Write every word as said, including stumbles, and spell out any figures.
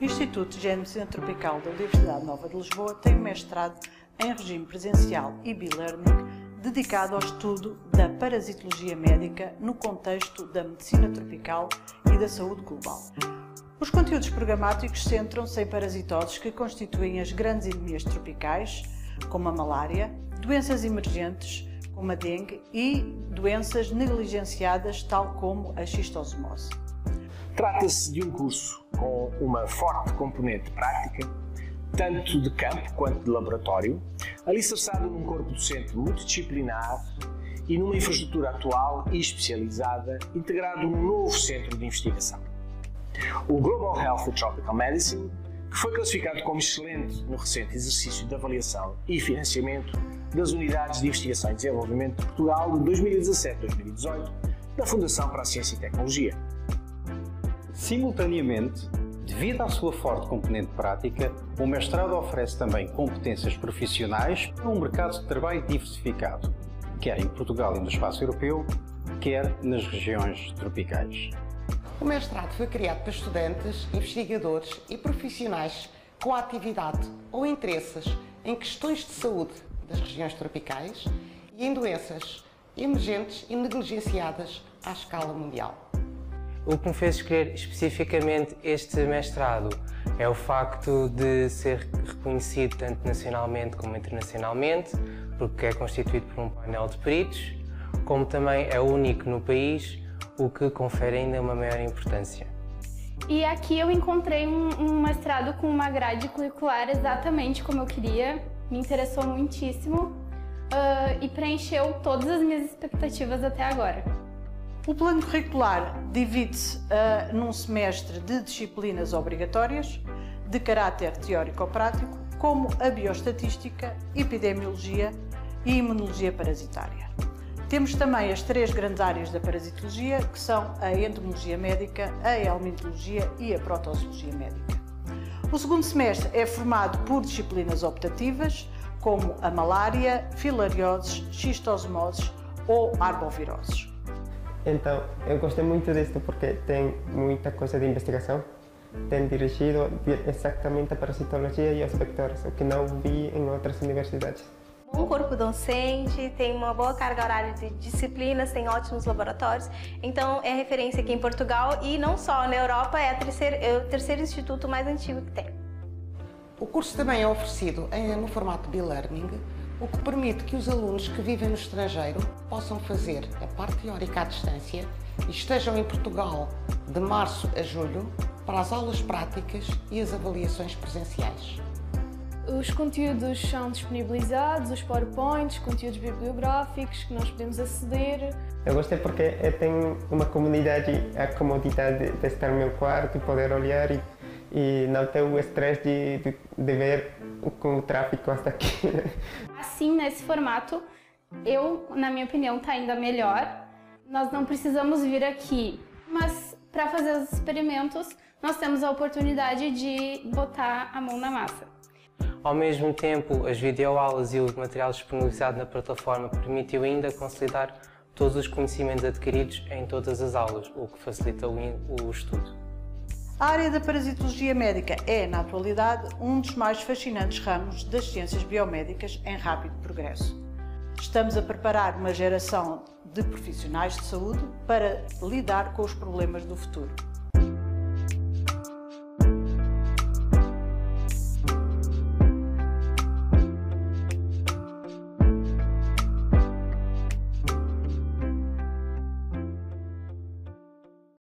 Instituto de Medicina Tropical da Universidade Nova de Lisboa tem um mestrado em regime presencial e B-Learning dedicado ao estudo da parasitologia médica no contexto da medicina tropical e da saúde global. Os conteúdos programáticos centram-se em parasitoses que constituem as grandes endemias tropicais, como a malária, doenças emergentes, como a dengue, e doenças negligenciadas, tal como a xistosomose. Trata-se de um curso com uma forte componente prática, tanto de campo quanto de laboratório, alicerçado num corpo docente multidisciplinar e numa infraestrutura atual e especializada, integrado num novo centro de investigação. O Global Health and Tropical Medicine, que foi classificado como excelente no recente exercício de avaliação e financiamento das Unidades de Investigação e Desenvolvimento de Portugal de dois mil e dezassete a dois mil e dezoito, da Fundação para a Ciência e Tecnologia. Simultaneamente, devido à sua forte componente prática, o mestrado oferece também competências profissionais para um mercado de trabalho diversificado, quer em Portugal e no espaço europeu, quer nas regiões tropicais. O mestrado foi criado para estudantes, investigadores e profissionais com atividade ou interesses em questões de saúde das regiões tropicais e em doenças emergentes e negligenciadas à escala mundial. O que me fez escolher especificamente este mestrado é o facto de ser reconhecido tanto nacionalmente como internacionalmente, porque é constituído por um painel de peritos, como também é único no país, o que confere ainda uma maior importância. E aqui eu encontrei um, um mestrado com uma grade curricular exatamente como eu queria, me interessou muitíssimo uh, e preencheu todas as minhas expectativas até agora. O plano curricular divide-se uh, num semestre de disciplinas obrigatórias, de caráter teórico-prático, como a bioestatística, epidemiologia e imunologia parasitária. Temos também as três grandes áreas da parasitologia, que são a entomologia médica, a helmintologia e a protozoologia médica. O segundo semestre é formado por disciplinas optativas, como a malária, filarioses, xistosomoses ou arboviroses. Então, eu gostei muito disto porque tem muita coisa de investigação. Tem dirigido exatamente a parasitologia e os vectores, o que não vi em outras universidades. Um corpo docente, tem uma boa carga horária de disciplinas, tem ótimos laboratórios, então é referência aqui em Portugal e não só, na Europa é, a terceira, é o terceiro instituto mais antigo que tem. O curso também é oferecido em, no formato B-Learning, o que permite que os alunos que vivem no estrangeiro possam fazer a parte teórica à distância e estejam em Portugal de março a julho para as aulas práticas e as avaliações presenciais. Os conteúdos são disponibilizados, os PowerPoints, conteúdos bibliográficos que nós podemos aceder. Eu gostei porque tem uma comunidade, a comodidade de estar no meu quarto e poder olhar e, e não ter o estresse de, de, de ver com o tráfego hasta aqui. Assim, nesse formato, eu, na minha opinião, está ainda melhor. Nós não precisamos vir aqui, mas para fazer os experimentos, nós temos a oportunidade de botar a mão na massa. Ao mesmo tempo, as videoaulas e o material disponibilizado na plataforma permitiu ainda consolidar todos os conhecimentos adquiridos em todas as aulas, o que facilita o, o estudo. A área da parasitologia médica é, na atualidade, um dos mais fascinantes ramos das ciências biomédicas em rápido progresso. Estamos a preparar uma geração de profissionais de saúde para lidar com os problemas do futuro.